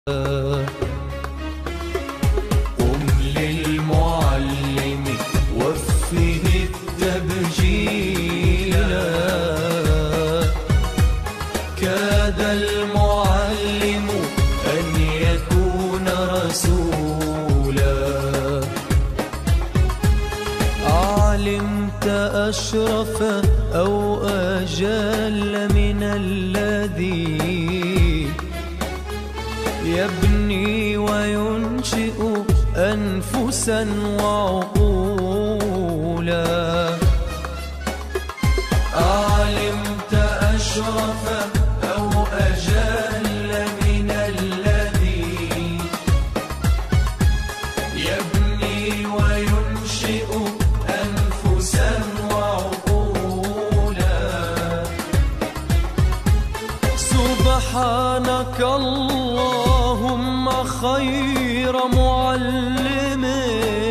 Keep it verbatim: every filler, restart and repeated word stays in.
قم للمعلم وفه التبجيلا، كاد المعلم أن يكون رسولا. علمت أشرف أو أجل من الذي يبني وينشئ أنفسا وعقولا. علمت أشرف أو أجل من الذي يبني وينشئ أنفسا وعقولا. سبحانك اللهم خير معلم